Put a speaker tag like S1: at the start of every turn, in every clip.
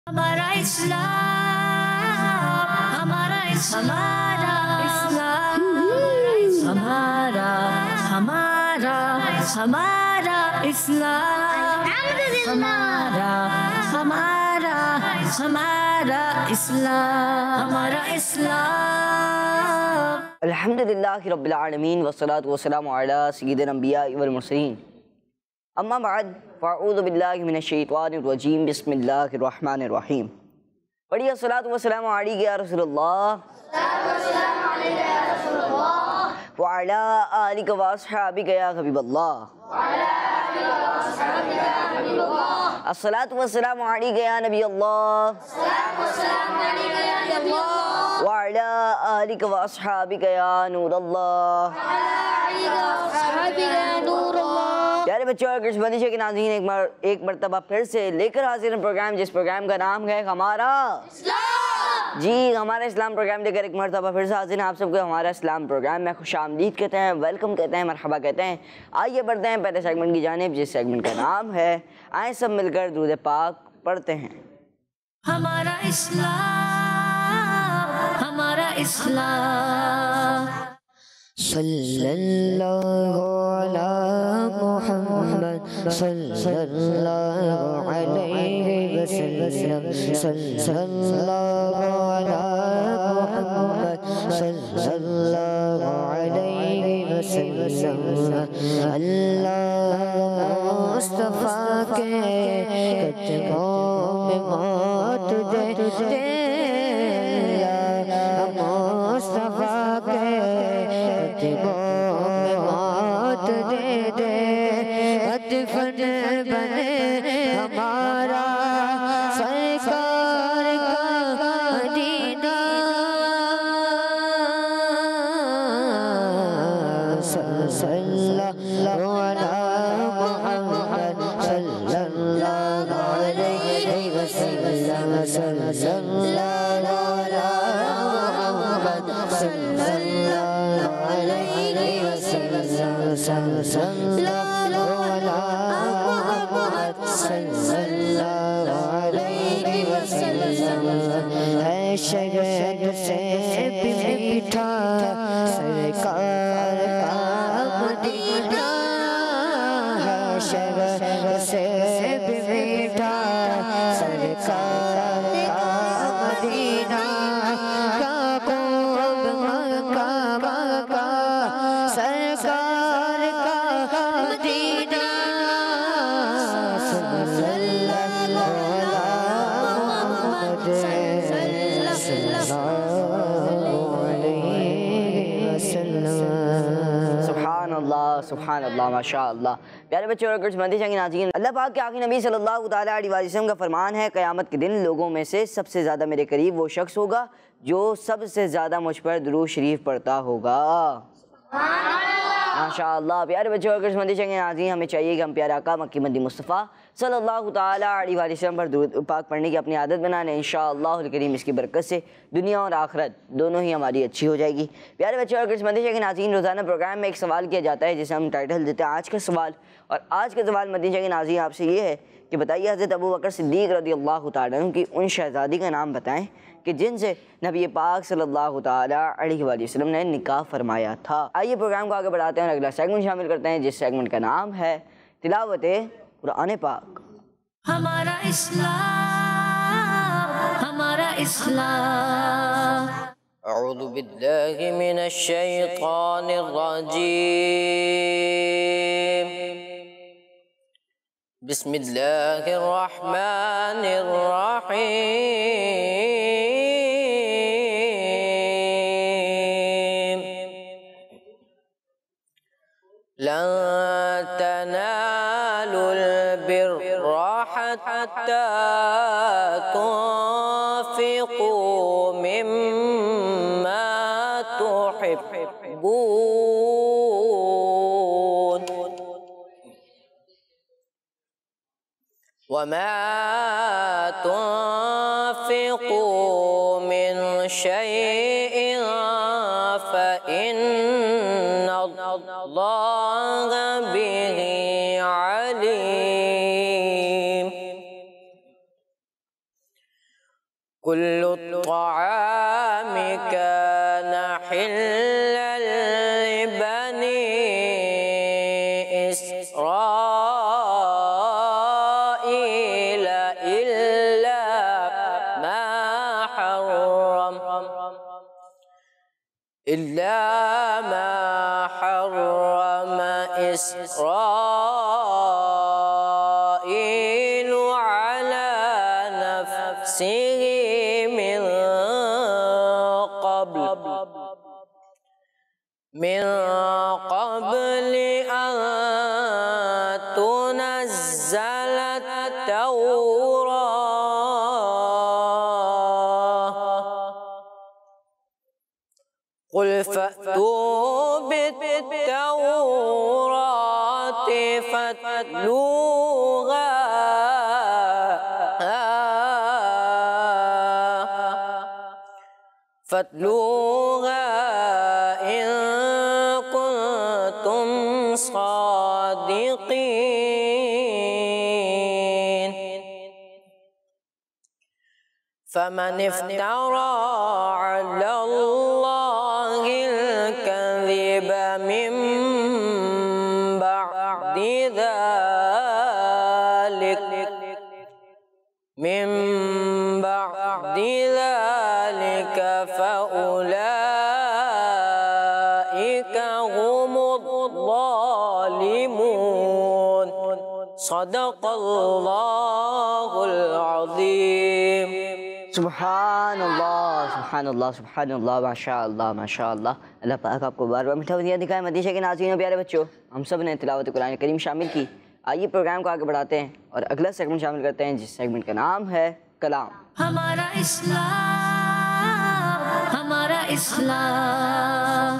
S1: हमारा इस्लाम, हमारा हमारा इस्लाम, हमारा हमारा हमारा इस्लाम, हमारा हमारा हमारा इस्लाम, हमारा इस्लाम।
S2: अल्हम्दुलिल्लाहि रब्बिल आलमीन वस्सलातु वस्सलामु अला सय्यिदिल अंबिया वल मुरसलीन। अम्मा बाद फ़अऊज़ु बिल्लाहि मिनश शैतानिर रजीम। बिस्मिल्लाहिर रहमानिर रहीम। पढ़िए अस्सलातु वस्सलामु अलैका या रसूलल्लाह व अला आलिका व अस्हाबिका या हबीबल्लाह। अस्सलातु वस्सलामु अलैका या नबी अल्लाह व अला आलिका व अस्हाबिका या नूर अल्लाह। प्यारे बच्चों और कृष्णबंदी के नाज़रीन, एक मरतबा फिर से लेकर हाजिर हैं प्रोग्राम, जिस प्रोग्राम का नाम है हमारा इस्लाम। जी, हमारा इस्लाम प्रोग्राम लेकर एक मरतबा फिर से हाजिर हैं आप सबको हमारा इस्लाम प्रोग्राम में खुशामदीद कहते हैं, वेलकम कहते हैं, मरहबा कहते हैं। आइए बढ़ते हैं पहले सेगमेंट की जानिब, जिस सेगमेंट का नाम है आए सब मिलकर दुरूद पाक पढ़ते हैं।
S1: हमारा इस्लाम, हमारा इस्लाम।
S3: सल्लल्लाहु अला मुहम्मद सल्लल्लाहु अलैहि वसल्लम, सल्लल्लाहु अला मुहम्मद सल्लल्लाहु अलैहि वसल्लम। अल्लाह मुस्तफा के कदमों में मौत दे दे, मुस्तफा के मौत दे दे, दफन बने हमारा सरकार का मदीना। सल्लल्लाहु अलैहि मुहम्मद सल्लल्लाहु अलैहि वसल्लम, सल्लल्लाहु अलैहि मुहम्मद सल्लल्लाहु अलैहि वसल्लम, सल्लल्लाहु अलैहि सल्लल्लाहु अलैहि वसल्लम। है शहद से भी मीठा सरकार का मदीना, है शहद से भी मीठा सरकार का मदीना। सरकार का मदीना, सल्लल्लाहु अलैहि वसल्लम।
S2: सुभान अल्लाह, सुभान अल्लाह, माशा अल्लाह। प्यारे बच्चों और कृष्णबंदी के नाज़रीन, अल्लाह पाक के आखिरी नबी सल्लल्लाहु ताला अलैहि वसल्लम का फरमान है, क़यामत के दिन लोगों में से सबसे ज़्यादा मेरे करीब वो शख्स होगा जो सबसे ज़्यादा मुझ पर दुरूद शरीफ पढ़ता होगा। माशाअल्लाह। प्यारे बच्चों और कृष्णबंदी के नाज़रीन, हमें चाहिए कि हम प्यारे आका मक्की मदी मुस्तफ़ा सल्लल्लाहु ताला अलैहि वसल्लम पर दुरूद पाक पढ़ने की अपनी आदत बनाने। इंशाअल्लाह करीम इसकी बरकत से दुनिया और आखिरत दोनों ही हमारी अच्छी हो जाएगी। प्यारे बच्चों और कृष्णबंदी के नाज़रीन, रोज़ाना प्रोग्राम में एक सवाल किया जाता है जिसे हम टाइटल देते हैं आज का सवाल। और आज का सवाल मदीना के नाज़रीन आपसे ये है कि बताइए हज़रत अबू बकर सिद्दीक़ रज़ियल्लाहु ताला अन्हु की उन शहज़ादी का नाम बताएं कि जिनसे नबी पाक सल्लल्लाहु ताला अलैहि वसल्लम ने निकाह फरमाया था। आइए प्रोग्राम को आगे बढ़ाते हैं और अगला सेगमेंट शामिल करते हैं, जिस सेगमेंट का नाम है तिलावत कुरान पाक।
S1: हमारा इस्लाम, हमारा इस्लाम।
S3: अऊज़ु बिल्लाहि मिनश शैतानिर रजीम। बिस्मिल्लाहिर रहमानिर रहीम। लन तनालुल बिर्रा हत्ता तुन्फ़िक़ू मिम्मा तुहिब्बून वमा तुन्फ़िक़ू मिन शैइन फ़इन्नल्लाह बिही अलीम। कुल्लु त्वाआमि कान हिल्लन लिबनी इस्राईल इल्ला मा हर्रम إسرائيل على نفسه من قبل أن تنزل التوراة قل فأتوا بالتوراة فاتلوها إن كنتم صادقين فمن افترى على الله الكذب من بعد ذلك فأولئك هم الظالمون صدق الله العظيम
S2: सुबहानल्लाह सुबहानल्लाह सुबहानल्लाह माशाअल्लाह माशाअल्लाह। अल्लाह पाक आपको बार बार मीठा वदिया दिखाए। मदीशा के नाज़रीन प्यारे बच्चों, हम सब ने तिलावत कुरान करीम शामिल की। आइए प्रोग्राम को आगे बढ़ाते हैं और अगला सेगमेंट शामिल करते हैं, जिस सेगमेंट का नाम है कलाम।
S1: हमारा इस्लाम, हमारा इस्लाम।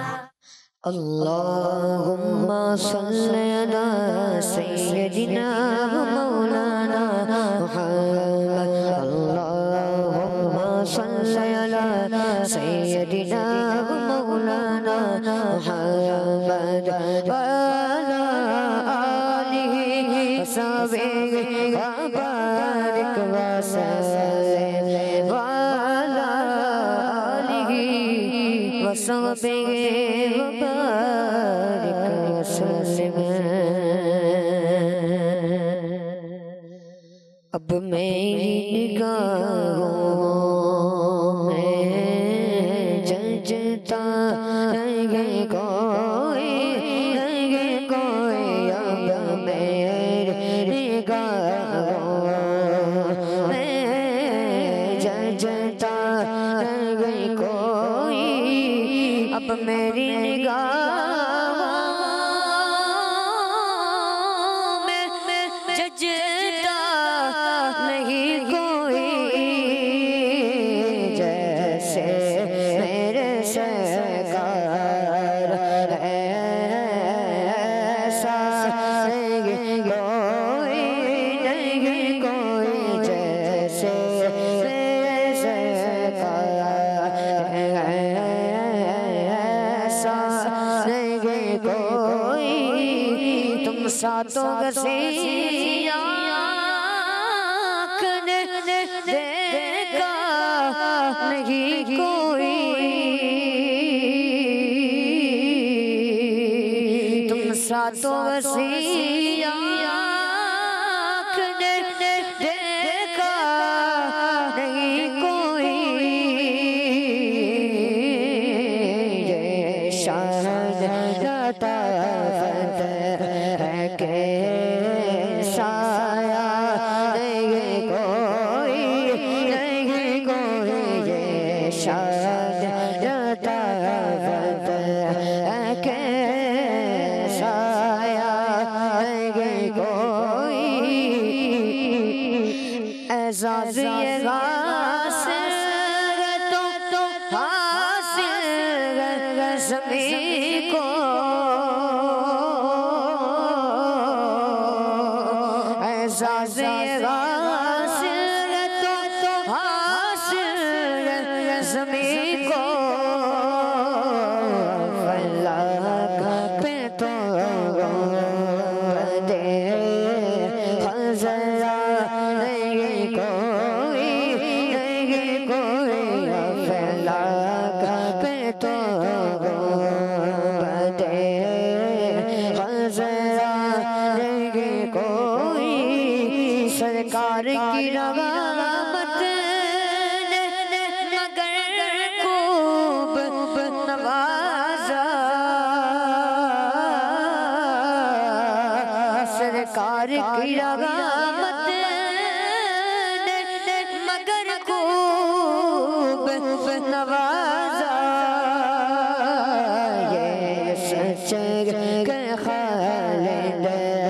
S4: अल्लाहुम्मा सल्ली अला सय्यदिना व मौलाना मुहम्मद। अल्लाहुम्मा सल्ली अला सय्यदिना व मौलाना मुहम्मद व अला आलिहि व सहबिहि व बारिक व सल्लिम व अला आलिहि व सहबिहि व बारिक व सल्लिम। अब मेरी निगाहों में जचता नहीं कोई, नहीं कोई। अब मेरी निगाहों में जचता नहीं कोई। अब मेरी निगाहों में जचता नहीं कोई। जैसे मेरे सरकार है ऐसा नहीं कोई, नहीं कोई। जैसे मेरे सरकार है ऐसा नहीं कोई। तुम सातों गसिया देखा नहीं कोई। तुम सातों वसिया देखा नहीं कोई। ये शान दाता फतेह है के साया नहीं कोई, नहीं कोई। ये शान दाता फतेह है के साया नहीं कोई। एजाज़ ये गासिर तो हासिल ज़मीं को। एजाज़ ये गासिर तो हासिल ज़मीं को। फलक पे तो दे फज़ला नहीं कोई, नहीं कोई। सरकार की रहमत ने मगर खूब नवाजा, ये सच्चे के खालिद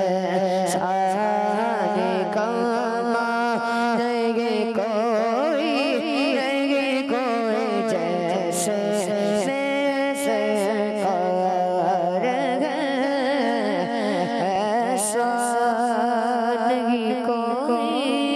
S4: सारे कमा नहीं कोई जैसे सरकार ऐसा नहीं कोई।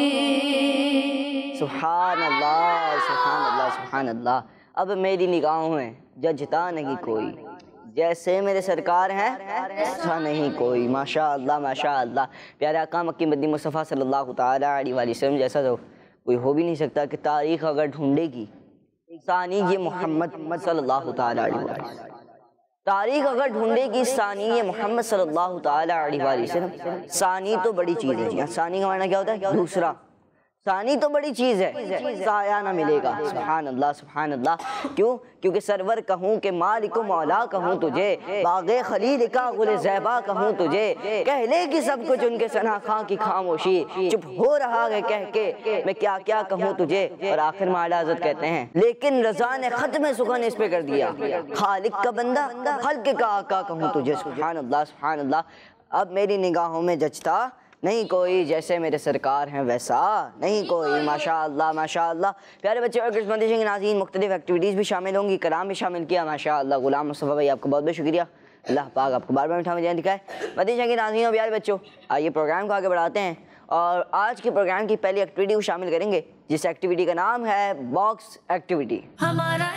S2: सुभान अल्लाह सुभान अल्लाह सुभान अल्लाह। अब मेरी निगाहों में जजता नहीं कोई, जैसे मेरे सरकार हैं ऐसा नहीं कोई। माशा अल्लाह माशा अल्लाह। प्यारे आका मक्की मदनी मुस्तफ़ा सल्लल्लाहु ताला अलैहि वसल्लम जैसा तो कोई हो भी नहीं सकता कि तारीख़ अगर ढूंढेगी सानी ये मोहम्मद सल्लल्लाहु ताला अलैहि वसल्लम, तारीख़ अगर ढूंढेगी सानी ये मोहम्मद सल्लल्लाहु ताला अलैहि वसल्लम। सानी तो बड़ी चीज़ है जी, सानी का माना क्या होता है? दूसरा। सानी तो बड़ी चीज़ है, साया ना मिलेगा। सुभान अल्लाह सुभान अल्लाह। क्यों? क्योंकि सरवर कहूँ कि मालिक मौला कहूँ तुझे, बाग़े खलील का गुल ज़ैबा कहूँ तुझे, कह ले कि सब कुछ उनके सना खां की खामोशी, चुप हो रहा है कह के मैं क्या क्या कहूँ तुझे। और आखिर में आला हज़रत कहते हैं लेकिन रज़ा ने ख़त्म सुखन इस पे कर दिया, खालिक का बंदा खल्क़ का आका कहूँ तुझे। सुभान अल्लाह सुभान अल्लाह। अब मेरी निगाहों में जचता नहीं कोई, जैसे मेरे सरकार हैं वैसा नहीं कोई। माशा अल्लाह माशा अल्लाह। प्यारे बच्चे और किस्मती के नाज़रीन, मुख्तलिफ एक्टिविटीज़ भी शामिल होंगी, कलाम भी शामिल किया। माशा अल्लाह। गुलाम मुस्तफ़ा भाई आपका बहुत बहुत शुक्रिया, अल्लाह पाक आपको बार बार मीठा मजान दिखाए। मदीना के नाज़रीन और प्यारे बच्चों, आइए प्रोग्राम को आगे बढ़ाते हैं और आज के प्रोग्राम की पहली एक्टिविटी को शामिल करेंगे, जिस एक्टिविटी का नाम है बॉक्स एक्टिविटी।
S1: हमारा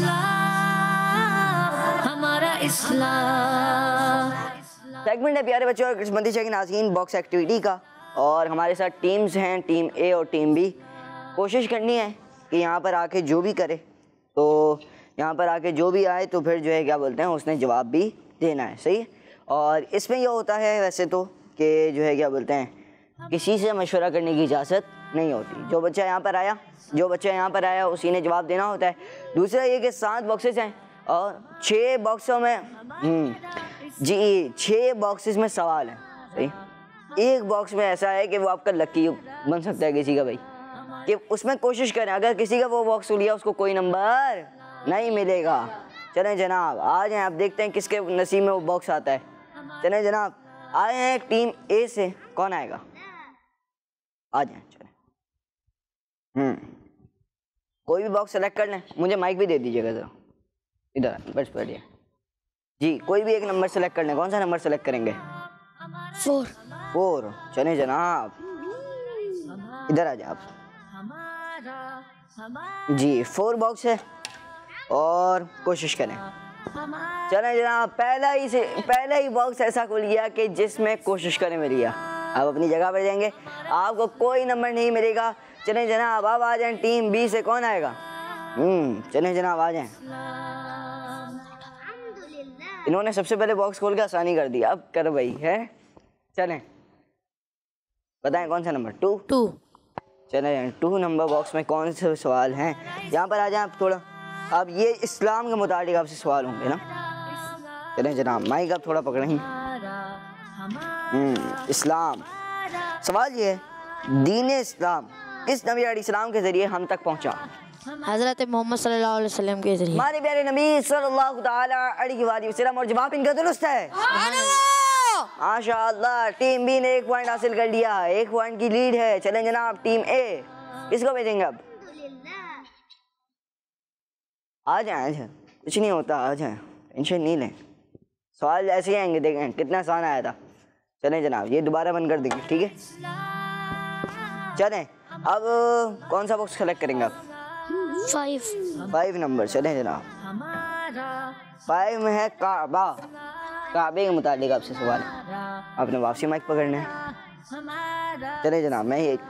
S1: इस्लाम, हमारा इस्लाम।
S2: सेगमेंट है प्यारे बच्चों और किस्मती के नाज़रीन बॉक्स एक्टिविटी का, और हमारे साथ टीम्स हैं, टीम ए और टीम बी। कोशिश करनी है कि यहाँ पर आके जो भी करे, तो यहाँ पर आके जो भी आए तो फिर जो है क्या बोलते हैं उसने जवाब भी देना है, सही है। और इसमें यह होता है वैसे तो कि जो है क्या बोलते हैं किसी से मशवरा करने की इजाज़त नहीं होती। जो बच्चा यहाँ पर आया उसी ने जवाब देना होता है। दूसरा ये कि 7 बॉक्सेस हैं और 6 बॉक्सों में जी 6 बॉक्सेस में सवाल है, सही। एक बॉक्स में ऐसा है कि वो आपका लकी बन सकता है किसी का भाई, कि उसमें कोशिश करें अगर किसी का वो बॉक्स लिया उसको कोई नंबर नहीं मिलेगा। चलें जनाब आ जाएं, आप देखते हैं किसके नसीब में वो बॉक्स आता है। चलें जनाब आए हैं टीम ए से, कौन आएगा? आ जाएं चलें। कोई भी बॉक्स सेलेक्ट कर लें, मुझे माइक भी दे दीजिएगा ज़रा, इधर बस बैठिए जी। कोई भी एक नंबर सेलेक्ट कर लें, कौन सा नंबर सेलेक्ट करेंगे? 4। चलें जनाब इधर आ जाए आप जी। 4 बॉक्स है और कोशिश करें। चलें जनाब पहला ही बॉक्स ऐसा खुल गया कि जिसमें कोशिश करें में लिया। आप अपनी जगह पर जाएंगे, आपको कोई नंबर नहीं मिलेगा। चलें जनाब अब आ जाएं टीम बी से, कौन आएगा? चलें जनाब आ जाएं। इन्होंने सबसे पहले बॉक्स खोल के आसानी कर दिया, अब कर भाई है। चलें बताएं कौन सा नंबर? 2। चलें 2 नंबर बॉक्स में कौन से सवाल हैं? यहाँ पर आ जाएं आप थोड़ा। अब ये इस्लाम के मुताबिक आपसे सवाल होंगे ना। चलें जनाब माइक आप थोड़ा पकड़ें। इस्लाम सवाल ये है, दीन इस्लाम किस नबी अलैहिस्सलाम के ज़रिए हम तक पहुँचा?
S4: हज़रत मोहम्मद सल्लल्लाहु अलैहि वसल्लम के ज़रिए।
S2: हमारे प्यारे नबी सल्लल्लाहु ताला अलैहि वसल्लम। और जवाब इनका दुरुस्त है। माशाअल्लाह। टीम बी ने 1 पॉइंट हासिल कर लिया, 1 पॉइंट की लीड है। चलें जनाब टीम ए, किसको भेजेंगे अब? आ जाए कुछ नहीं होता, आ जाए टेंशन नहीं लें। सवाल ऐसे ही आएंगे, देखें कितना आसान आया था। चलें जनाब ये दोबारा बंद कर देंगे, ठीक है। चलें अब कौन सा बॉक्स सेलेक्ट करेंगे आप? 5 नंबर। चलें जनाब 5 में है काबा। काबे के मुतालिक आपसे सवाल है, आपने वापसी माइक पकड़ना है। चले जनाब मैं एक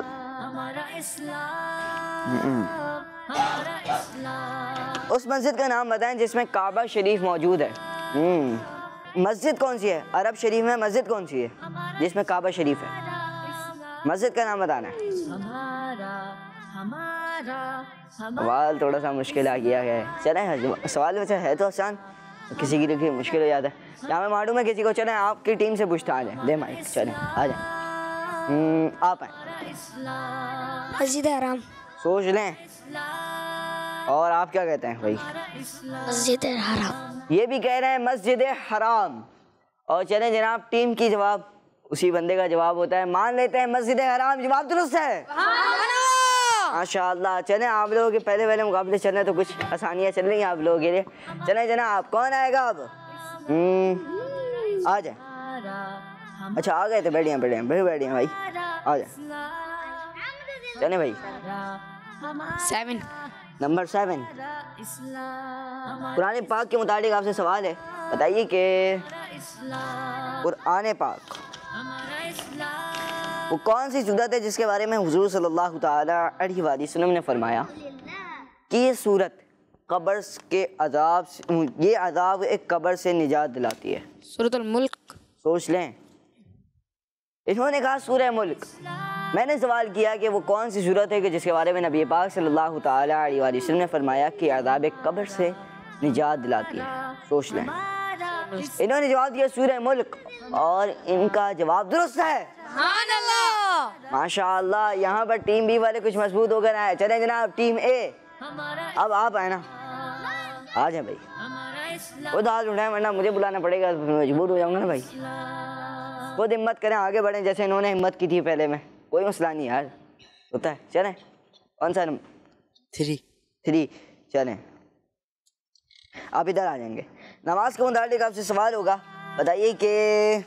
S2: उस मस्जिद का नाम बताएं जिसमें काबा शरीफ मौजूद है। मस्जिद कौन सी है? अरब शरीफ में मस्जिद कौन सी है जिसमें काबा शरीफ है? मस्जिद का नाम बताना है। सवाल थोड़ा सा मुश्किल आ गया है। चलें सवाल वैसे है तो आसान, किसी की मुश्किल हो जाता है। यहाँ मैं मालूम है किसी को। चलें आपकी टीम से पूछता आ जाए, दे माइक। चलें आ जाए आप हैं,
S4: मस्जिद हराम।
S2: सोच लें। और आप क्या कहते हैं भाई?
S4: मस्जिद हराम।
S2: ये भी कह रहे हैं मस्जिद हराम। और चलें जनाब, टीम की जवाब उसी बंदे का जवाब होता है, मान लेते हैं मस्जिद हराम जवाब दुरुस्त है। माशाअल्लाह। चलें आप लोगों के पहले मुकाबले चल रहे हैं तो कुछ आसानियाँ चल रही हैं आप लोगों के लिए। चलें जनाब, कौन आएगा अब? आ जाए। अच्छा आ गए थे, बैठिए भाई, आ जाए। चलें भाई,
S4: 7।
S2: नंबर 7। कुरान पाक के मुताबिक आपसे सवाल है, बताइए कि कुरान पाक वो कौन सी सूरत है जिसके बारे में हुजूर सल्लल्लाहु ताला अलैहि वसल्लम ने फरमाया कि ये सूरत कब्र के अजाब, ये अजाब एक कब्र से निजात दिलाती है?
S4: सूरतुल मुल्क।
S2: सोच लें। इन्होंने कहा सूरह मुल्क। मैंने सवाल किया कि वो कौन सी सूरत है कि जिसके बारे में नबी पाक सल्लल्लाहु ताला अलैहि वसल्लम ने फरमाया कि अजाब कब्र से निजात दिलाती है? सोच लें। इन्होंने जवाब दिया सूरह मुल्क और इनका जवाब दुरुस्त है। माशाअल्लाह। यहाँ पर टीम बी वाले कुछ मजबूत होकर आए। चले जनाब, टीम ए, अब आप आए ना, आ जाए भाई। खुद हाथ उठाए वरना मुझे बुलाना पड़ेगा, मजबूर हो जाऊंगा ना भाई। खुद हिम्मत करें, आगे बढ़ें जैसे इन्होंने हिम्मत की थी पहले में। कोई मसला नहीं यार, होता है। चलें, कौन सा नंबर? 3। चलें, आप इधर आ जाएंगे। नमाज के मुताबिक आपसे सवाल होगा, बताइए कि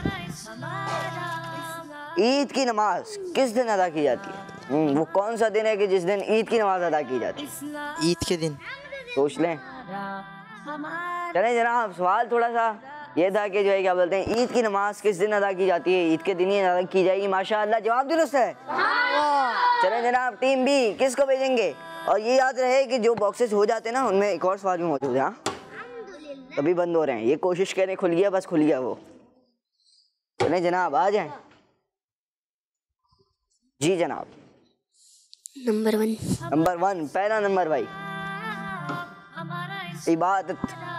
S2: ईद की नमाज किस दिन अदा की जाती है? वो कौन सा दिन है कि जिस दिन ईद की नमाज अदा की जाती है?
S3: ईद के दिन।
S2: सोच लें। चलें जनाब, सवाल थोड़ा सा ये था कि जो है क्या बोलते हैं, ईद की नमाज किस दिन अदा की जाती है? ईद के दिन ही अदा की जाएगी। माशाअल्लाह, जवाब दुरुस्त है। चलें जनाब, टीम बी किसको भेजेंगे? और ये याद रहे कि जो बॉक्सेस हो जाते हैं ना, उनमें एक और सवाल भी मौजूद है। तभी बंद हो रहे हैं, ये कोशिश करें खुल गया, बस खुल गया वो। चलें जनाब, आ जाएं। जी जनाब।
S4: नंबर 1।
S2: पहला नंबर भाई, इबादत।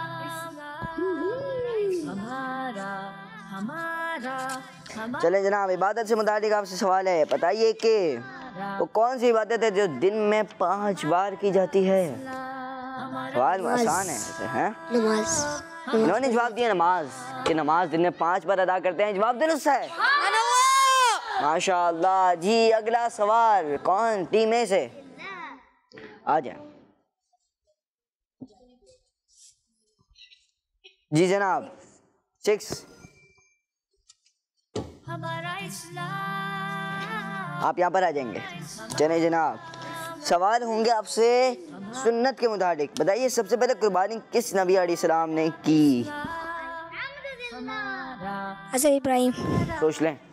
S2: चले जनाब, इबादत से मुताल्लिक आपसे सवाल है, बताइए कि वो कौन सी इबादत है जो दिन में 5 बार की जाती है? सवाल आसान है वैसे, हैं?
S4: नमाज।
S2: इन्होंने जवाब दिया नमाज, कि नमाज दिन में 5 बार अदा करते हैं। जवाब दुरुस्त है। माशाअल्लाह। जी अगला सवाल, कौन टीम ए से? आ जाए। जी जनाब, 6। आप यहाँ पर आ जाएंगे। चले जनाब, सवाल होंगे आपसे सुन्नत के मुताबिक, बताइए सबसे पहले कुर्बानी किस नबी अलैहिस्सलाम ने की?
S4: हज़रत इब्राहिम।
S2: सोच लें।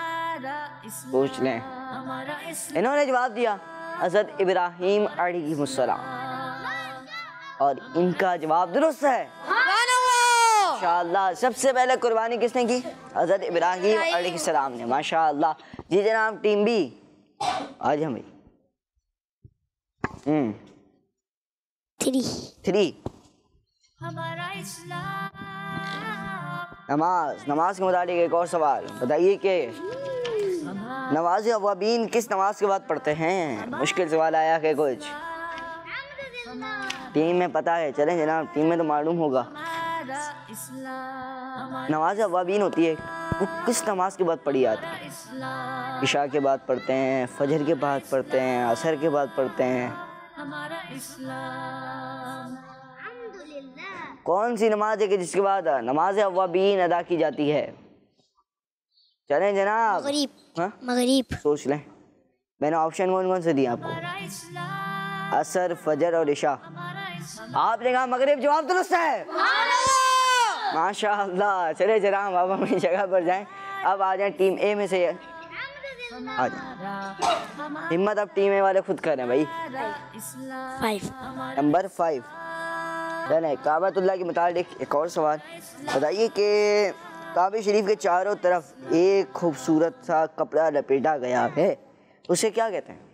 S2: इन्होंने जवाब दिया हज़रत इब्राहिम अलैहिस्सलाम, और इनका जवाब दुरुस्त है। माशाअल्लाह। सबसे पहले कुर्बानी किसने की? हज़रत इब्राहिम अलैहिस्सलाम ने। माशाअल्लाह। जी जनाब, टीम बी आ जाए भाई। 3। नमाज के मुताबिक एक और सवाल, बताइए कि नमाज अवाबीन किस नमाज के बाद पढ़ते हैं? मुश्किल सवाल आया कि कुछ टीम में पता है? चलें जनाब, टीम में तो मालूम होगा। नमाज अवाबीन होती है, वो किस नमाज के बाद पढ़ी जाती है? इशा के बाद पढ़ते हैं, फजर के बाद पढ़ते हैं, असर के बाद पढ़ते हैं। कौन सी नमाज है कि जिसके बाद नमाज अवाबीन अदा की जाती है? चलें जनाब।
S4: मगरिब।
S2: सोच लें। मैंने ऑप्शन कौन से दिए आपको? असर, फजर और इशा। आपने कहा मगरिब। जवाब दुरुस्त है। माशाअल्लाह। चले जनाब, आप अपनी जगह पर जाएं। अब आ जाएं टीम ए में से, आ जाएं। हिम्मत अब टीम ए वाले खुद करें भाई।
S4: 5।
S2: नंबर 5। चलें, काबतुल्लाह के मुताबिक एक और सवाल, बताइए कि काबे शरीफ के चारों तरफ एक खूबसूरत सा कपड़ा लपेटा गया है, उसे क्या कहते हैं?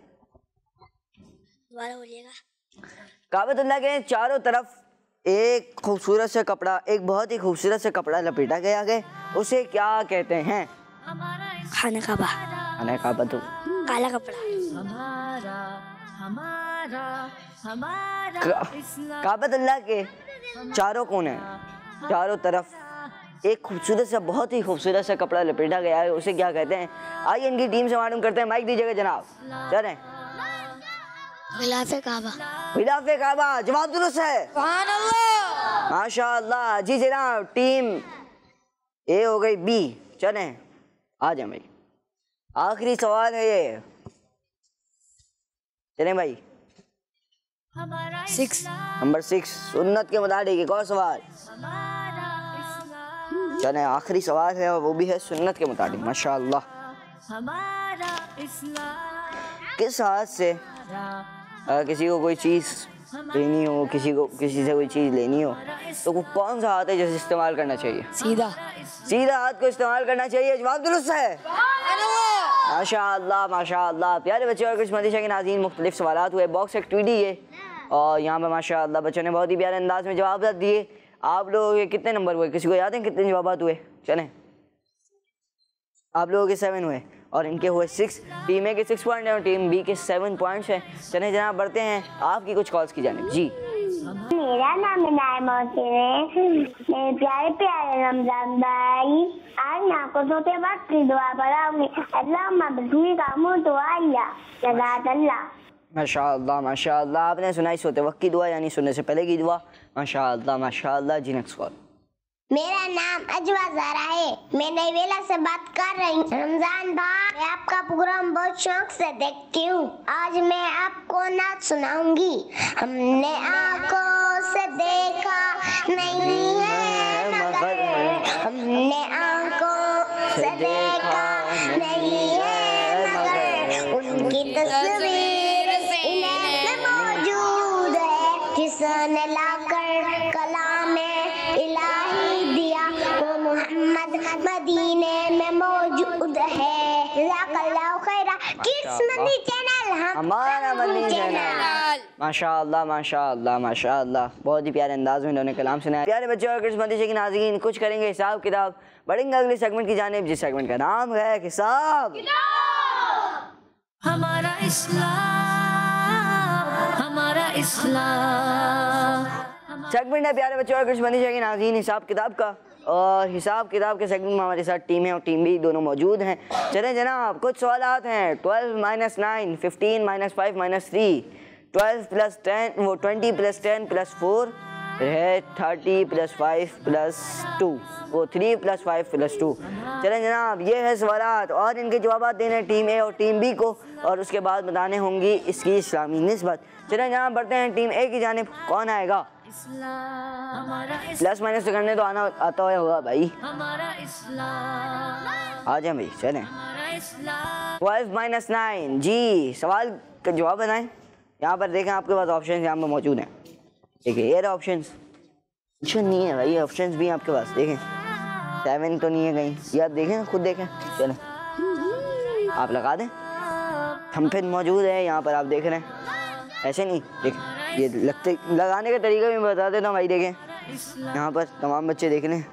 S2: काबतुल्लाह के चारों तरफ एक खूबसूरत सा कपड़ा, एक बहुत ही खूबसूरत सा कपड़ा लपेटा गया है, उसे क्या कहते हैं?
S4: खाना काबा।
S2: खाना काबा तो
S4: काला कपड़ा।
S2: काबतुल्लाह के चारों कोने चारों तरफ एक खूबसूरत सा बहुत ही खूबसूरत सा कपड़ा लपेटा गया है, उसे क्या कहते हैं? आइए इनकी टीम से मालूम करते हैं। माइक दीजिएगा जनाब। चलें।
S4: गिलाफे काबा।
S2: खिलाफे काबा जवाब दुरुस्त है। माशाअल्लाह। जी जनाब, टीम ए हो गई बी। चलें आ जाए भाई, आखिरी सवाल है ये। चलें भाई,
S4: 6।
S2: नंबर 6 सुन्नत के मुताबिक एक और सवाल। चलें आखिरी सवाल है और वो भी है सुन्नत के मुताबिक। माशाअल्लाह। किस हाथ से किसी को कोई चीज़ लेनी हो, किसी से कोई चीज़ लेनी हो, तो वो कौन सा हाथ है जिसे इस्तेमाल करना चाहिए?
S4: सीधा।
S2: सीधा हाथ को इस्तेमाल करना चाहिए। जवाब दुरुस्त है। माशाअल्लाह माशाअल्लाह। प्यारे बच्चे और कुछ मदीशा के नाज़रीन, मुख्तलिफ सवालात हुए, बॉक्स एक्टिविटी ये, और यहाँ पर माशाअल्लाह बच्चों ने बहुत ही प्यारे अंदाज में जवाब दिए। आप लोगों के कितने नंबर हुए? किसी को याद है कितने जवाब हुए? चलें, आप लोगों के 7 हुए और इनके हुए 6। टीम ए के 6 पॉइंट हैं और टीम बी के 7 पॉइंट्स हैं। चलें जनाब, बढ़ते हैं आपकी कुछ कॉल्स की जानिब। जी,
S5: मेरा नाम इनायत मोहसिन है। मेरे प्यारे प्यारे रमजान भाई, आज मैं आपको सोते वक्त की दुआ पढ़ाऊंगी। अल्लाहुम्मा बिस्मिका मुतु अल्लाह जज़ाकल्लाह।
S2: माशाअल्लाह माशाअल्लाह। आपने सुनाई सोते वक्त की दुआ, यानी सुनने से पहले की दुआ। माशाअल्लाह माशाअल्लाह। जी नेक्स्ट कॉल।
S5: मेरा नाम अजवा ज़ारा है, मैं नई वेला से बात कर रही हूँ। रमजान भाई, मैं आपका प्रोग्राम बहुत शौक से देखती हूँ। आज मैं आपको नाच सुनाऊंगी। हमने आंखों से देखा नहीं है मगर, हमने आंखों से देखा नहीं है मगर, उनकी तस्वीर सीने में मौजूद है, जिसने लाकर कलाम इलाही दिया, वो मोहम्मद मदीने में मौजूद है। जज़ाकल्लाहु खैरा। किड्स मनी चैनल
S2: हमारा मदनी चैनल। माशाअल्लाह माशाअल्लाह माशाअल्लाह। बहुत ही प्यारे अंदाज में इन्होंने कलाम सुनाया। प्यारे बच्चों और किड्स मदीशा के नाज़रीन, कुछ करेंगे हिसाब किताब, बढ़ेंगे अगले सेगमेंट की जानिब, जिस सेगमेंट का नाम है हिसाब।
S1: हमारा इस्लाम, हमारा इस्लाम।
S2: सेगमेंट है प्यारे बच्चों और कुछ मदीशा के नाज़रीन हिसाब किताब का, और हिसाब किताब के सेगमेंट में हमारे साथ टीम है और टीम बी दोनों मौजूद हैं। चलें जनाब, कुछ सवालात हैं। 12 - 9, 15 - 5 - 3, 12 + 10 वो 20 + 10 + 4 है 30 + 5 + 2 वो 3 + 5 + 2। चलें जनाब, ये है सवालात और इनके जवाब देने टीम ए और टीम बी को, और उसके बाद बताने होंगी इसकी इस्लामी निस्बत। चलें जनाब, बढ़ते हैं टीम ए की जानिब। कौन आएगा? प्लस माइनस तो करने तो आता होगा भाई। आ जाए भाई। चलें 12 - 9। जी, सवाल का जवाब बनाएं। यहाँ पर देखें, आपके पास ऑप्शन यहाँ पर मौजूद हैं। देखिए ये रहा ऑप्शंस। ऑप्शन नहीं है भाई, ऑप्शंस भी हैं आपके पास। देखें 7 तो नहीं है कहीं, ये आप देखें, खुद देखें। चलें आप लगा दें, थंबनेल मौजूद है यहाँ पर, आप देख रहे हैं। ऐसे नहीं, देखें ये लगाने का तरीका भी बता देता हूँ भाई। देखें यहाँ पर तमाम बच्चे देख रहे हैं।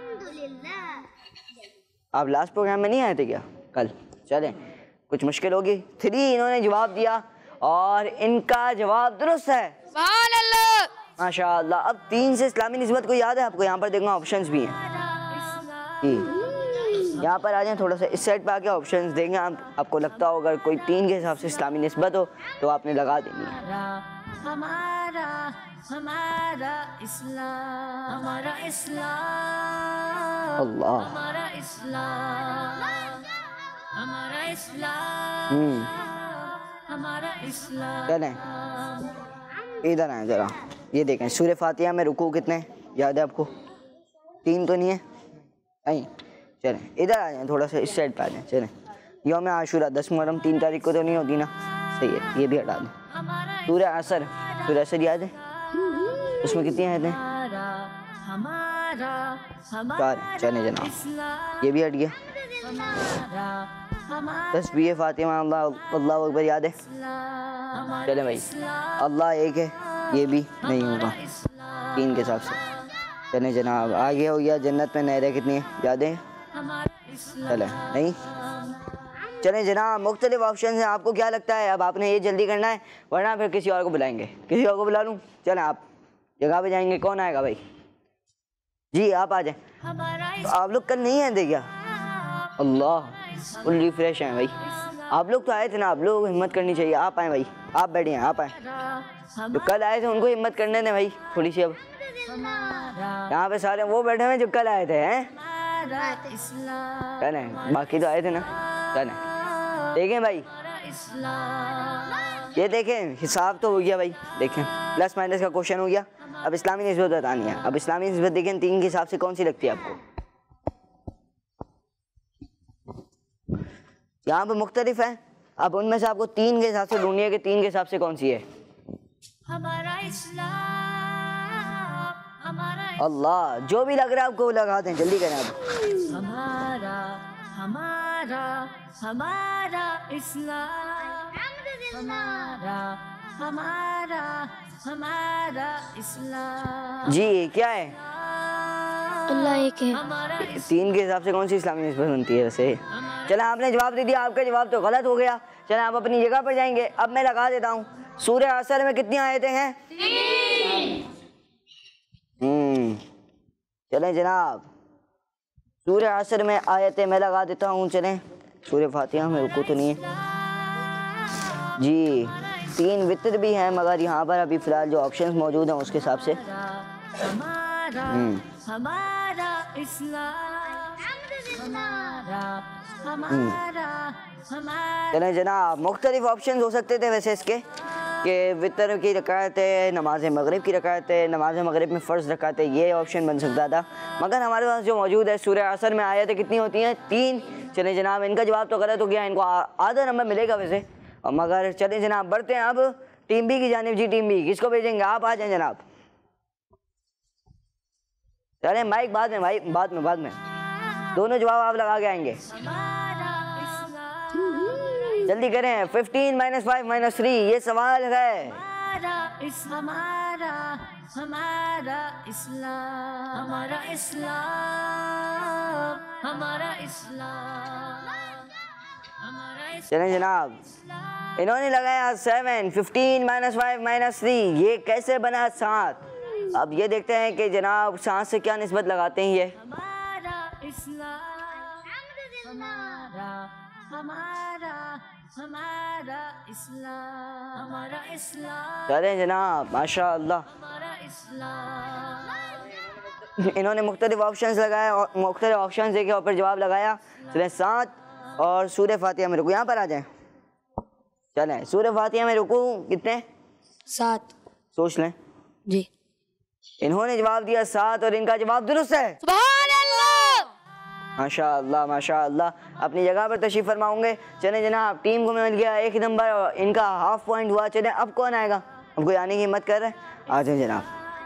S2: आप लास्ट प्रोग्राम में नहीं आए थे क्या कल? चलें, कुछ मुश्किल होगी। 3 इन्होंने जवाब दिया और इनका जवाब दुरुस्त है। माशाअल्लाह। अब 3 से इस्लामी निस्बत को याद है आपको? यहाँ पर देखो ऑप्शंस भी हैं। यहाँ पर आ जाए, थोड़ा सा इस साइड पर आके ऑप्शंस देंगे। आपको लगता हो अगर कोई 3 के हिसाब से इस्लामी निस्बत हो तो आपने लगा देनी है।
S1: हमारा इस्लाम, हमारा इस्लाम,
S2: अल्लाह,
S1: हमारा इस्लाम, हमारा इस्लाम, हमारा इस्लाम।
S2: चलें इधर आए जरा, ये देखें सूरह फातिहा में रुकू कितने याद है आपको? 3 तो नहीं है? नहीं। चलें इधर आ जाएँ, थोड़ा सा इस साइड पर आ जाएँ। चलें यौम आशूरा 10 मुहर्रम 3 तारीख को तो नहीं होती ना? सही है, ये भी हटा दें। सूरह असर, सूरह असर याद है? उसमें कितनी आयतें? 4। चलें जनाब, ये भी हट गया। तस्बीह फातिहा अल्लाह अकबर याद है? चलें भाई, अल्लाह एक है, ये भी नहीं होगा 3 के हिसाब से। चलें जनाब, आगे हो गया जन्नत में नहरें कितनी है याद है? चलें नहीं। चलें जनाब, मुख्तलिफ ऑप्शन हैं, आपको क्या लगता है? अब आपने ये जल्दी करना है वरना फिर किसी और को बुलाएंगे। किसी और को बुला लूँ? चलें आप जगह पे जाएंगे, कौन आएगा भाई? जी आप आ जाएं। तो आप लोग कल नहीं आए थे क्या? अल्लाह फुल रिफ्रेश हैं भाई, आप लोग तो आए थे ना, आप लोग हिम्मत करनी चाहिए। आप आए भाई, आप बैठिए, आप आए। जो कल आए थे उनको हिम्मत करने दें भाई थोड़ी सी। अब यहाँ पे सारे वो बैठे हुए जो कल आए थे हैं, कल हैं, बाकी तो आए थे ना, कल हैं। देखें भाई, ये देखें हिसाब तो हो गया भाई, देखें प्लस माइनस का क्वेश्चन हो गया। अब इस्लामी निस्बत बतानी है। अब इस्लामी निस्बत देखें 3 के हिसाब से कौन सी लगती है आपको? यहाँ पे मुख्तलिफ है, अब उनमें से आपको 3 के हिसाब से ढूंढनी है कि 3 के हिसाब से कौन सी है।
S1: हमारा इस्लाम, हमारा
S2: अल्लाह, जो भी लग रहा है आपको लगा दें, जल्दी करें आप।
S1: हमारा हमारा हमारा इस्लाम, हमारा हमारा हमारा इस्लाम।
S2: जी क्या है?
S4: अल्लाह एक है।
S1: हमारा
S2: 3 के हिसाब से कौन सी इस्लामी निस्बत बनती है वैसे? चला आपने जवाब दे दिया, आपका जवाब तो गलत हो गया। चलें आप अपनी जगह पर जाएंगे। अब मैं लगा देता हूँ, सूरह असर में कितनी आयतें हैं? 3। चलें जनाब, सूरह असर में आयतें मैं लगा देता हूँ। चलें सूरह फातिहा में रुकू तो नहीं है जी। 3 वितर भी हैं, मगर यहाँ पर अभी फ़िलहाल जो ऑप्शंस मौजूद हैं उसके हिसाब से
S1: हमारा हमारा इस्लाम, हमारा हमारा हमारा।
S2: चलें जनाब, मुख्तलिफ ऑप्शन हो सकते थे वैसे इसके, कि वितर की रकात है, नमाज मगरिब की रकात है, नमाज मगरिब में फ़र्ज़ रकात है, ये ऑप्शन बन सकता था। मगर हमारे पास जो मौजूद है सूरह असर में आयतें कितनी होती हैं? 3। चलें जनाब, इनका जवाब तो गलत हो गया, इनको आधा नंबर मिलेगा वैसे। और मगर चलें जनाब, बढ़ते हैं अब टीम बी की जानिब। जी टीम बी, किसको भेजेंगे? आप आ जाएं जनाब। चलें माइक बाद में भाई, बाद में दोनों जवाब आप लगा के आएंगे। जल्दी करें। 15 - 5 - 3 ये सवाल है।
S1: हमारा हमारा इस्लाम, हमारा इस्लाम, हमारा इस्लाम, हमारा इस्लाम।
S2: चलें जनाब, इन्होंने लगाया 7। 15 - 5 - 3 ये कैसे बना 7? अब ये देखते हैं कि जनाब 7 से क्या निस्बत लगाते हैं ये।
S1: हमारा इस्लाम, हमारा हमारा हमारा इस्लाम, हमारा इस्लाम,
S2: चलें जनाब, माशाअल्लाह।
S1: हमारा इस्लाम।
S2: इन्होंने मुख्तलिफ ऑप्शंस लगाए और मुख्तलिफ ऑप्शंस देखे और फिर जवाब लगाया। चलें 7 और सूरह फातिहा में रुकू, यहाँ पर आ जाएं। चलें सूरह फातिहा में रुकू कितने?
S4: 7।
S2: सोच लें।
S4: जी।
S2: इन्होंने जवाब दिया 7 और इनका जवाब दुरुस्त है।
S4: सुभान अल्लाह।
S2: माशाअल्लाह माशाअल्लाह, अपनी जगह पर तशरीफ फरमाऊंगे। चलें जनाब, टीम को मिल गया 1 नंबर और इनका हाफ पॉइंट हुआ। चलें अब कौन आएगा? अब कोई आने की हिम्मत कर रहे हैं? आ जाए जनाब।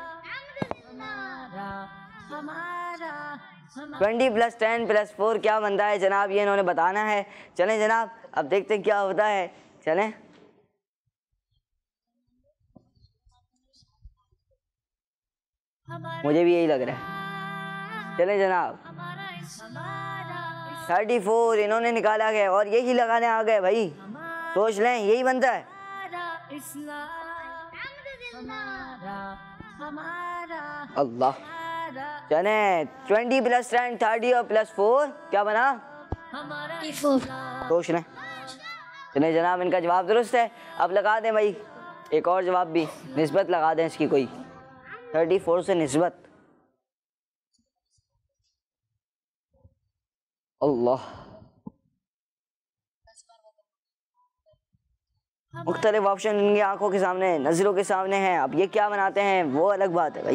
S2: 20 + 10 + 4 क्या बनता है जनाब, ये इन्होंने बताना है। चलें जनाब, अब देखते हैं क्या होता है। चलें मुझे भी यही लग रहा है। चलें जनाब, 34 इन्होंने निकाला गया और यही लगाने आ गए भाई। सोच लें, यही बनता है। अल्लाह। चलें 20 + 10 30 और +4 क्या बना?
S4: 34।
S2: सोच लें। चलें जनाब, इनका जवाब दुरुस्त है। अब लगा दें भाई एक और जवाब भी, निस्बत लगा दें इसकी कोई 34 से निस्बत। अल्लाह, मुख्तलिफ ऑप्शन इनकी आंखों के सामने, नजरों के सामने हैं। अब ये क्या बनाते हैं वो अलग बात है भाई।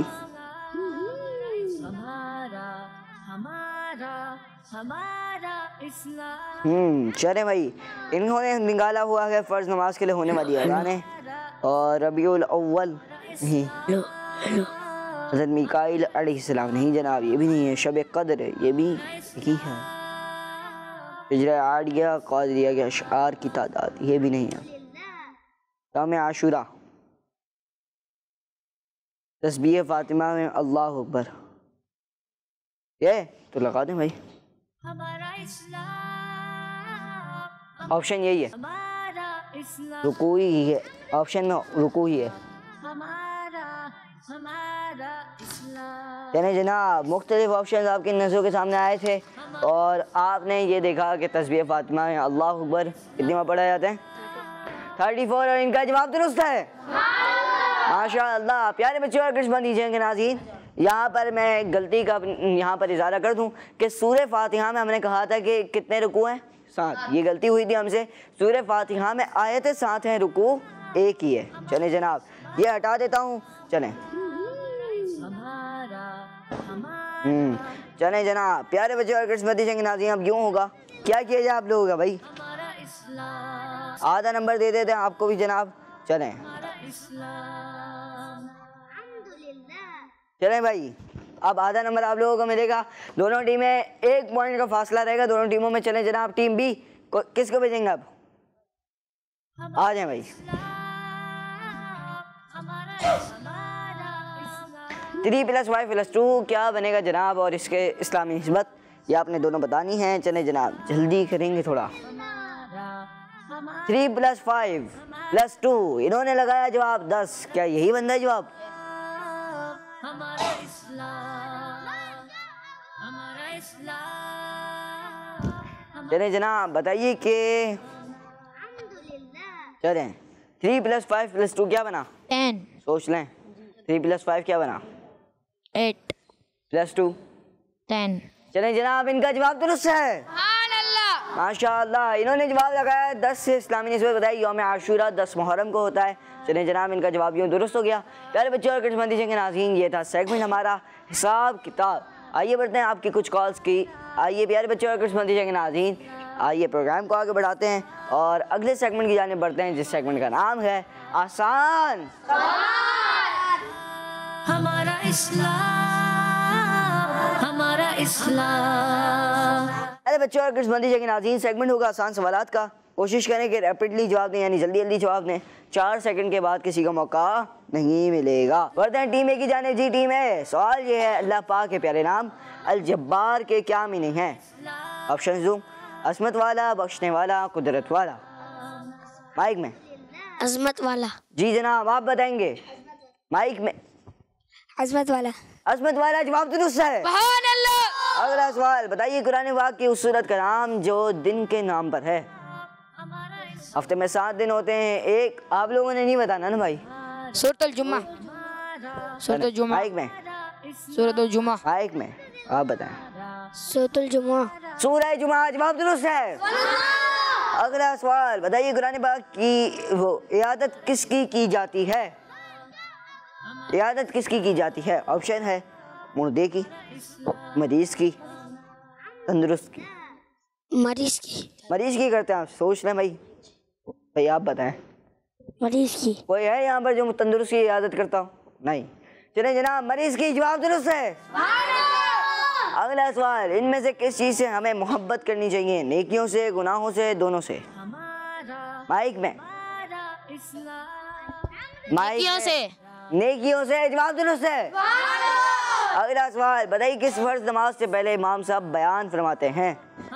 S2: चले भाई, इन्होंने निकाला हुआ है फर्ज नमाज के लिए होने वाली अज़ान है और रबीउल अव्वल नहीं, हज़रत मिकाईल अलैहिस्सलाम नहीं जनाब, ये भी नहीं है। शब कद्र ये भी ही है। हिजरा आड़िया क़ादरिया के अशआर की तादाद ये भी नहीं है। शाम आशूरा, तस्बीह फातिमा में अल्लाह अकबर, ये तो लगा दें भाई। ऑप्शन यही है,
S1: हमारा इस्लाम,
S2: रुकू ही है, ऑप्शन में रुकू ही है।
S1: हमारा इस्लाम।
S2: यानी जनाब मुख्तलिफ ऑप्शन आपकी नज़रों के सामने आए थे और आपने ये देखा कि तस्बीह फातिमा में अल्लाह अकबर कितनी बार पढ़ा जाता है? 34। और इनका जवाब दुरुस्त है। माशाअल्लाह। प्यारे बच्चों और कृष्ण दीजिए के नाज़रीन, यहाँ पर मैं गलती का यहाँ पर इजारा कर दूँ कि सूरह फातिहा में हमने कहा था कि कितने रुकू हैं? 7। ये गलती हुई थी हमसे। सूरह फातिहा में आयतें 7 हैं, रुकू 1 ही है। चलें जनाब, ये हटा देता हूँ। चलें चलें जनाब। प्यारे बच्चों और कृष्ण दीजिए के नाज़रीन, अब यूँ होगा, क्या किया जाए आप लोगों का भाई?
S1: हमारा इस्लाम,
S2: आधा नंबर दे देते हैं आपको भी जनाब। चलें
S1: इस्लाम।
S2: चलें भाई, अब आधा नंबर आप लोगों को मिलेगा। दोनों टीमें 1 पॉइंट का फासला रहेगा दोनों टीमों में। चलें जनाब, टीम बी किसको भेजेंगे अब? आ जाएं भाई। 3 + 5 + 2 क्या बनेगा जनाब? और इसके इस्लामी निस्बत ये आपने दोनों बतानी है। चलें जनाब, जल्दी करेंगे थोड़ा। 3 + 5 + 2, इन्होंने लगाया जवाब 10। क्या यही बनता है जवाब?
S1: हमारा इस्लाम, हमारा इस्लाम।
S2: चलें जनाब, बताइए कि चलें 3 + 5 + 2 क्या बना?
S4: 10,
S2: सोच लें। 3 + 5 क्या बना?
S4: 8,
S2: + 2
S4: 10।
S2: चलें जनाब, इनका जवाब दुरुस्त है। माशाअल्लाह। इन्होंने जवाब लगाया 10 से इस्लामी निस्बत बताई यौम आशूरा 10 मुहर्रम को होता है। चलें जनाब, इनका जवाब यूँ दुरुस्त हो गया। प्यारे बच्चों और कृष्ण दीजिए के नाज़रीन, ये था सेगमेंट हमारा हिसाब किताब। आइए बढ़ते हैं आपकी कुछ कॉल्स की। आइए प्यारे बच्चों और कृष्ण दीजिए के नाज़रीन, आइए प्रोग्राम को आगे बढ़ाते हैं और अगले सेगमेंट की जानिब बढ़ते हैं, जिस सेगमेंट का नाम है आसान।
S1: हमारा इस्लाम, हमारा इस्लाम।
S2: अरे बच्चों और कृष्ण दीजिए के नाज़रीन, सेगमेंट होगा आसान सवालात का। कोशिश करें कि रैपिडली जवाब दें, यानी जल्दी जल्दी जवाब दें। 4 सेकंड के बाद किसी का मौका नहीं मिलेगा। बढ़ते हैं टीम ए की जानिब। जी टीम ए, सवाल ये है, अल्लाह पाक के प्यारे नाम अल जब्बार के क्या मीनिंग है? ऑप्शन दूं, असमत वाला, बख्शने वाला, कुदरत वाला। माइक में।
S4: अजमत वाला।
S2: जी जनाब, आप बताएंगे माइक में।
S4: अजमत वाला।
S2: असमत वाला जवाब दुरुस्त है।
S4: सुभान अल्लाह।
S2: अगला सवाल, बताइए कुरान पाक की उस सूरत का नाम जो दिन के नाम पर है। हफ्ते में 7 दिन होते हैं। एक आप लोगों ने नहीं बताना ना भाई।
S4: सूरतुल जुमा। सूरतुल जुमा।
S2: माइक में।
S4: सूरतुल जुमा।
S2: माइक में आप बताएं।
S4: सूरतुल जुमा।
S2: सूरह जुमा, जवाब दुरुस्त है। अगला सवाल, बताइए कुरान पाक की वो इयादत किसकी की जाती है? इयादत किसकी की जाती है? ऑप्शन है मुर्दे की, मरीज की, तंदुरुस्त की।
S4: मरीज की।
S2: मरीज की करते हैं आप? सोच लें भाई। भाई आप बताएं,
S4: मरीज की।
S2: कोई है यहाँ पर जो तंदुरुस्त की इयादत करता हो? नहीं। चले जनाब, मरीज की जवाब दुरुस्त है। अगला सवाल, इनमें से किस चीज़ से हमें मोहब्बत करनी चाहिए? नेकियों से, गुनाहों से, दोनों से? माइक में।
S4: नेकियों से।
S2: नेकियों से, जवाब दुरुस्त है। अगला सवाल, बताइए किस फर्ज नमाज से पहले इमाम साहब बयान फरमाते हैं?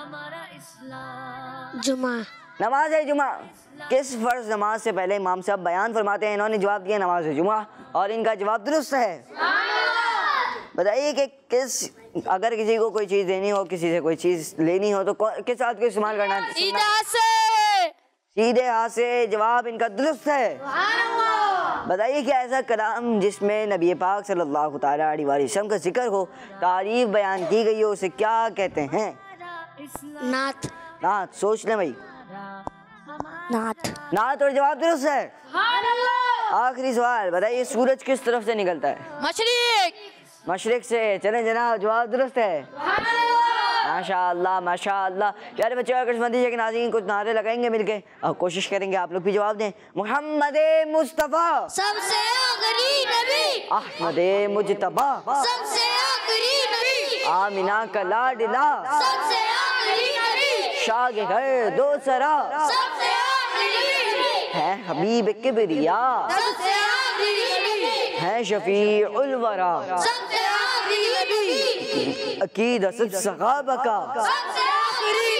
S4: जुमा।
S2: नमाज है जुमा। किस फर्ज नमाज से पहले इमाम साहब बयान फरमाते हैं? इन्होंने जवाब दिया नमाज है जुमा और इनका जवाब दुरुस्त है। बताइए कि किस, अगर किसी को कोई चीज़ देनी हो, किसी से कोई चीज़ लेनी हो तो किस हाथ को इस्तेमाल करना है?
S4: सीधे हाथ से।
S2: सीधे हाथ से, जवाब इनका दुरुस्त है। बताइए कि ऐसा कलाम जिसमें नबी पाक सल्लल्लाहु तआला अलैहि वसल्लम का जिक्र हो, तारीफ बयान की गई हो, उसे क्या कहते हैं?
S4: नात।
S2: नात। सोच लें भाई।
S4: नात।
S2: नात और जवाब दुरुस्त है। आखिरी सवाल, बताइए सूरज किस तरफ से निकलता है?
S4: मशरिक।
S2: मशरिक से। चलें जनाब, जवाब दुरुस्त है। माशाअल्लाह माशाअल्लाह। प्यारे बच्चों, अगर के नाज़रीन कुछ नारे लगाएंगे मिलके और कोशिश करेंगे आप लोग भी जवाब दें। मोहम्मद मुस्तफ़ा
S4: सबसे आखिरी नबी।
S2: अहमद मुजतबा
S4: सबसे आखिरी नबी।
S2: आमिना का लाडला
S4: सबसे आखिरी नबी।
S2: शाह के घर दो सरा
S4: सबसे आखिरी नबी।
S2: है हबीब किबरिया
S4: सबसे आखिरी नबी।
S2: है शफीउल वरा
S4: सबसे आखिरी नबी।
S2: अकीदत सहाबा का
S4: सबसे आखिरी नबी।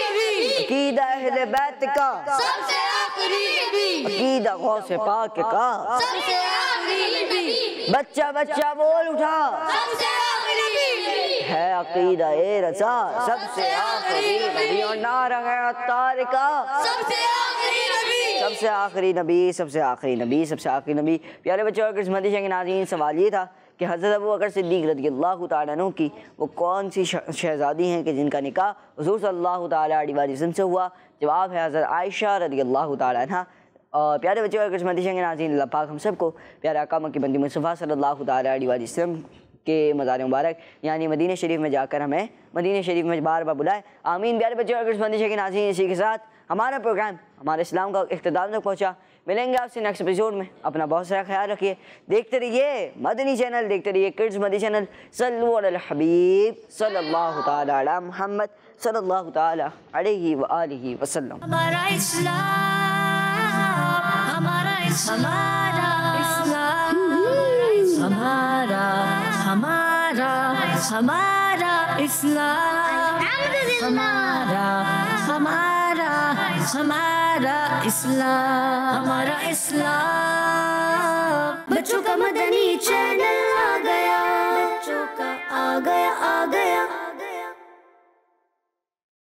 S2: अकीदा अहले बैत का,
S4: सबसे आखिरी नबी,
S2: अकीदा गौसे पाक का,
S4: सबसे आखिरी नबी,
S2: बच्चा बच्चा बोल उठा,
S4: सबसे आखिरी नबी,
S2: है अकीदा ए रजा, सबसे आखिरी नबी। और नारा है अत्तार का,
S4: सबसे आखिरी नबी,
S2: सबसे आखिरी नबी, सबसे आखिरी नबी, सबसे आखिरी नबी। प्यारे बच्चों और किस्मती के नाज़रीन, सवाल ये था कि हज़रत अबू बकर सिद्दीक़ रज़ियल्लाहु तआला अन्हु की वो कौन सी शहज़ादी हैं कि जिनका निकाह हुज़ूर सल्लल्लाहु तआला अलैहि वसल्लम से हुआ। जवाब है हज़रत आयशा रज़ियल्लाहु तआला अन्हा। और प्यारे बच्चों और किस्मती के नाज़रीन, अल्लाह पाक हम सबको प्यारे आका मक्की बंदी मुस्तफ़ा सल्लल्लाहु तआला अलैहि वसल्लम के मज़ार मुबारक यानी मदीना शरीफ में जाकर हमें मदीना शरीफ में बार बार बुलाए। आमीन। प्यारे बच्चों और किस्मती के नाज़रीन, इसी के साथ हमारा प्रोग्राम हमारे इस्लाम का इख्तिताम तक पहुँचा। मिलेंगे आपसे नेक्स्ट एपिसोड में। अपना बहुत सारा ख्याल रखिए। देखते रहिए मदनी चैनल, देखते रहिए किड्स मदनी चैनल। सल्लु अलल हबीब सल्लल्लाहु तआला अला मुहम्मद सल्लल्लाहु तआला अलैहि व आलिहि वसल्लम।
S1: हमारा इस्लाम, हमारा इस्लाम, हमारा हमारा हमारा इस्लाम, हमारा हमारा हमारा इस्लाम, हमारा इस्लाम। बच्चों का मदनी चैनल आ गया, बच्चों का आ गया, आ गया।